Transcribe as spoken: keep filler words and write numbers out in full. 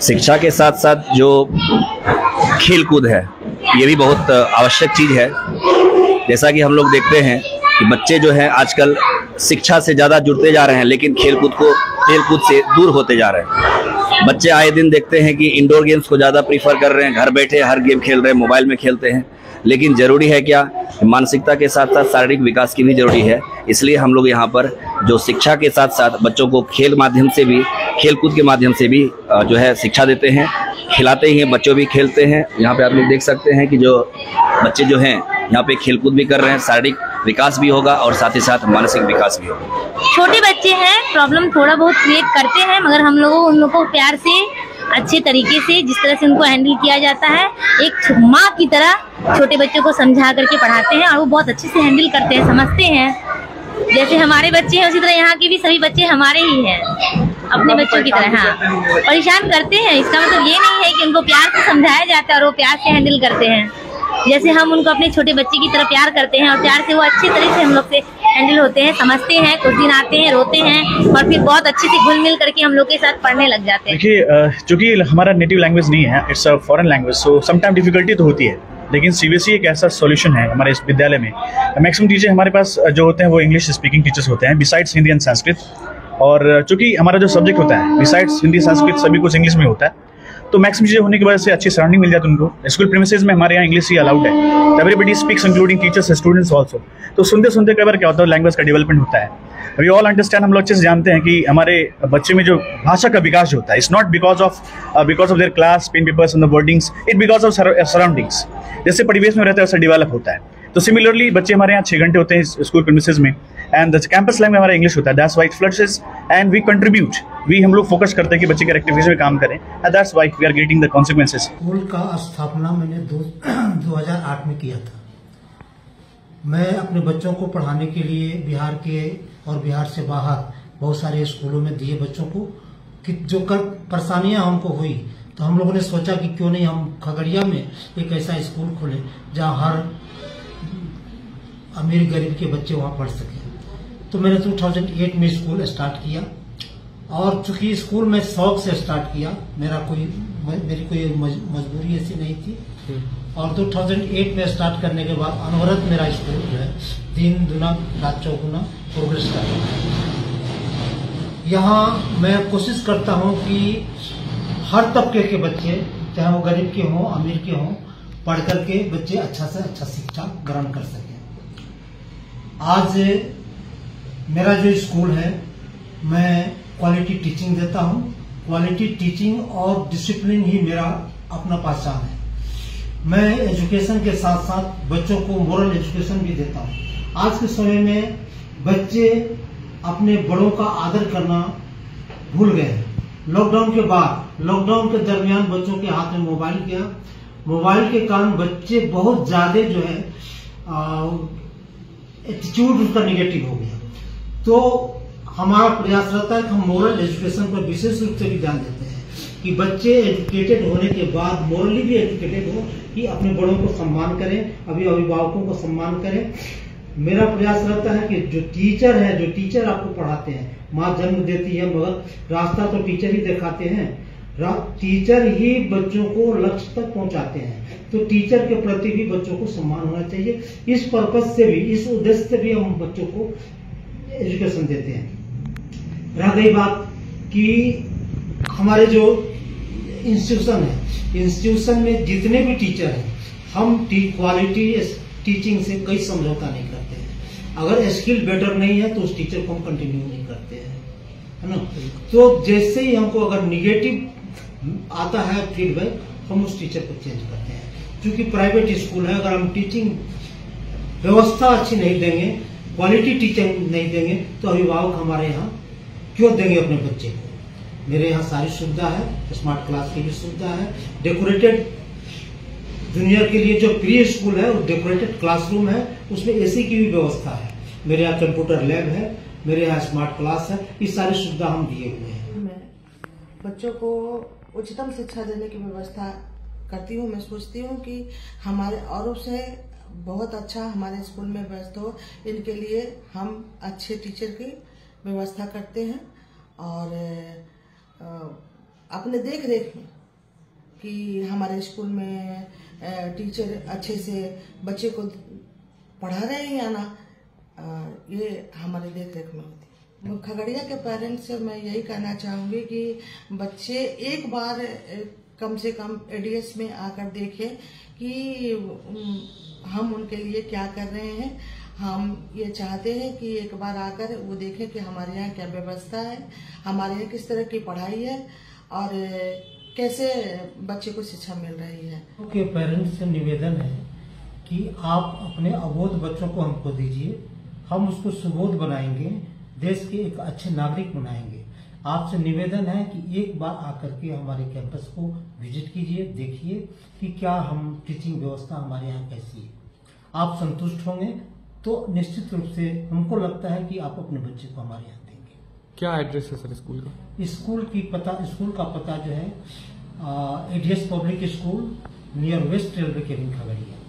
शिक्षा के साथ साथ जो खेल कूद है ये भी बहुत आवश्यक चीज़ है। जैसा कि हम लोग देखते हैं कि बच्चे जो हैं आजकल शिक्षा से ज़्यादा जुड़ते जा रहे हैं, लेकिन खेल कूद को खेल कूद से दूर होते जा रहे हैं। बच्चे आए दिन देखते हैं कि इंडोर गेम्स को ज़्यादा प्रीफर कर रहे हैं, घर बैठे हर गेम खेल रहे हैं, मोबाइल में खेलते हैं। लेकिन ज़रूरी है क्या, मानसिकता के साथ साथ शारीरिक विकास की भी ज़रूरी है। इसलिए हम लोग यहाँ पर जो शिक्षा के साथ साथ बच्चों को खेल माध्यम से भी, खेल कूद के माध्यम से भी जो है शिक्षा देते हैं, खिलाते ही हैं, बच्चों भी खेलते हैं। यहाँ पे आप लोग देख सकते हैं कि जो बच्चे जो हैं यहाँ पे खेल कूद भी कर रहे हैं, शारीरिक विकास भी होगा और साथ ही साथ मानसिक विकास भी होगा। छोटे बच्चे हैं, प्रॉब्लम थोड़ा बहुत क्रिएट करते हैं, मगर हम लोगों उन लोगों को प्यार से, अच्छे तरीके से, जिस तरह से उनको हैंडल किया जाता है, एक माँ की तरह छोटे बच्चों को समझा करके पढ़ाते हैं और वो बहुत अच्छे से हैंडल करते हैं, समझते हैं। जैसे हमारे बच्चे हैं उसी तरह यहाँ के भी सभी बच्चे हमारे ही हैं, अपने बच्चों की तरह। हाँ, परेशान करते हैं, इसका मतलब ये नहीं है कि उनको प्यार से समझाया जाता है और वो प्यार से हैंडल करते हैं। जैसे हम उनको अपने छोटे बच्चे की तरह प्यार करते हैं और प्यार से वो अच्छी तरह से हम लोग से हैंडल होते हैं, समझते हैं। कुछ दिन आते हैं, रोते हैं और फिर बहुत अच्छे से घुल मिल करके हम लोग के साथ पढ़ने लग जाते हैं। देखिए, चूंकि हमारा नेटिव लैंग्वेज नहीं है, it's a foreign language, so some time difficulty तो होती है। लेकिन सीबीएसई एक ऐसा सॉल्यूशन है हमारे इस विद्यालय में। मैक्सिमम टीचर हमारे पास जो होते हैं वो इंग्लिश स्पीकिंग टीचर्स होते हैं, बिसाइड्स हिंदी एंड संस्कृत। और चूंकि हमारा जो सब्जेक्ट होता है बिसाइड्स हिंदी संस्कृत सभी कुछ इंग्लिश में होता है, तो मैक्सिमम चीज़ें होने की वजह से अच्छी सराउंडिंग मिल जाती है उनको। स्कूल प्रीमिसेस में हमारे यहाँ इंग्लिश ही अलाउड है, everybody speaks including teachers students also. तो सुनते सुनते कई बार क्या होता है, लैंग्वेज का डेवलपमेंट होता है। वी ऑल अंडरस्टैंड, हम लोग अच्छे से जानते हैं कि हमारे बच्चे में जो भाषा का विकास होता है, it's not because of because of their class pen papers and the wordings, it because of surroundings. जैसे परिवेश में रहता है वैसा डेवलप होता है। तो सिमिलरली बच्चे हमारे यहाँ छः घंटे होते हैं स्कूल प्रीमिसेस में, एंड द कैंपस लैंग्वेज हमारा इंग्लिश होता है। That's why it flourishes and we contribute, we हम लोग फोकस करते हैं कि बच्चे के रेक्टिफिकेशन में काम करें, and that's why we are getting the consequences. School का स्थापना मैंने दो दो हजार आठ में किया था। मैं अपने बच्चों को पढ़ाने के लिए बिहार के और बिहार से बाहर बहुत सारे स्कूलों में दिए बच्चों को, कि जो कर परेशानियां हमको हुई, तो हम लोगों ने सोचा कि क्यों नहीं हम खगड़िया में एक ऐसा स्कूल खोलें जहां हर अमीर गरीब के बच्चे वहां पढ़ सकें। तो मैंने दो हज़ार आठ में स्कूल स्टार्ट किया, और चूंकि स्कूल में शौक से स्टार्ट किया, मेरा कोई मेरी कोई मजबूरी ऐसी नहीं थी। और दो हज़ार आठ में स्टार्ट करने के बाद अनवरत मेरा स्कूल जो है दिन दुना रात चौगुना प्रोग्रेस कर रहा है। यहाँ मैं कोशिश करता हूँ कि हर तबके के बच्चे, चाहे वो गरीब के हों अमीर के हों, पढ़ करके बच्चे अच्छा से अच्छा शिक्षा ग्रहण कर सकें। आज मेरा जो स्कूल है, मैं क्वालिटी टीचिंग देता हूँ। क्वालिटी टीचिंग और डिसिप्लिन ही मेरा अपना पहचान है। मैं एजुकेशन के साथ साथ बच्चों को मोरल एजुकेशन भी देता हूँ। आज के समय में बच्चे अपने बड़ों का आदर करना भूल गए हैं। लॉकडाउन के बाद, लॉकडाउन के दरमियान बच्चों के हाथ में मोबाइल गया। मोबाइल के कारण बच्चे बहुत ज्यादा जो है एटीट्यूड उसका निगेटिव हो गया। तो हमारा प्रयास रहता है कि हम मोरल एजुकेशन पर विशेष रूप से भी ध्यान देते हैं कि बच्चे एजुकेटेड होने के बाद मोरली भी एजुकेटेड हो, कि अपने बड़ों को सम्मान करें, अभी अभिभावकों को सम्मान करें। मेरा प्रयास रहता है कि जो टीचर है, जो टीचर आपको पढ़ाते हैं, माँ जन्म देती है मगर रास्ता तो टीचर ही दिखाते हैं, टीचर ही बच्चों को लक्ष्य तक पहुंचाते हैं। तो टीचर के प्रति भी बच्चों को सम्मान होना चाहिए। इस पर्पज से भी, इस उद्देश्य से भी हम बच्चों को एजुकेशन देते हैं। रह गई बात कि हमारे जो इंस्टीट्यूशन है, इंस्टीट्यूशन में जितने भी टीचर हैं, हम क्वालिटी टीचिंग से कोई समझौता नहीं करते हैं। अगर स्किल बेटर नहीं है तो उस टीचर को हम कंटिन्यू नहीं करते हैं, है ना। तो जैसे ही हमको अगर निगेटिव आता है फीडबैक, हम उस टीचर को चेंज करते हैं। क्योंकि प्राइवेट स्कूल है, अगर हम टीचिंग व्यवस्था अच्छी नहीं देंगे, क्वालिटी टीचिंग नहीं देंगे, तो अभिभावक हमारे यहाँ क्यों देंगे अपने बच्चे को। मेरे यहाँ सारी सुविधा है, स्मार्ट क्लास की भी सुविधा है, डेकोरेटेड जूनियर के लिए जो प्री स्कूल है वो डेकोरेटेड क्लासरूम है, उसमें एसी की भी व्यवस्था है। मेरे यहाँ कंप्यूटर लैब है, मेरे यहाँ स्मार्ट क्लास है, ये सारी सुविधा हम दिए हुए हैं। मैं बच्चों को उच्चतम शिक्षा देने की व्यवस्था करती हूँ। मैं सोचती हूँ कि हमारे औरों से बहुत अच्छा हमारे स्कूल में व्यवस्था हो, इनके लिए हम अच्छे टीचर की व्यवस्था करते हैं। और अपने देख रेख में कि हमारे स्कूल में टीचर अच्छे से बच्चे को पढ़ा रहे हैं या ना, ये हमारे देख रेख में होती है। खगड़िया के पेरेंट्स से मैं यही कहना चाहूंगी कि बच्चे एक बार कम से कम एडीएस में आकर देखें कि हम उनके लिए क्या कर रहे हैं। हम ये चाहते हैं कि एक बार आकर वो देखें कि हमारे यहाँ क्या व्यवस्था है, हमारे यहाँ किस तरह की पढ़ाई है और कैसे बच्चे को शिक्षा मिल रही है। के पेरेंट्स से निवेदन है कि आप अपने अबोध बच्चों को हमको दीजिए, हम उसको सुबोध बनाएंगे, देश के एक अच्छे नागरिक बनाएंगे। आपसे निवेदन है कि एक बार आकर के हमारे कैंपस को विजिट कीजिए, देखिए कि क्या हम टीचिंग व्यवस्था हमारे यहाँ कैसी है। आप संतुष्ट होंगे तो निश्चित रूप से हमको लगता है कि आप अपने बच्चे को हमारे यहाँ देंगे। क्या एड्रेस है सर स्कूल का? स्कूल की पता स्कूल का पता जो है ADS public school near west railway cabin Khagaria.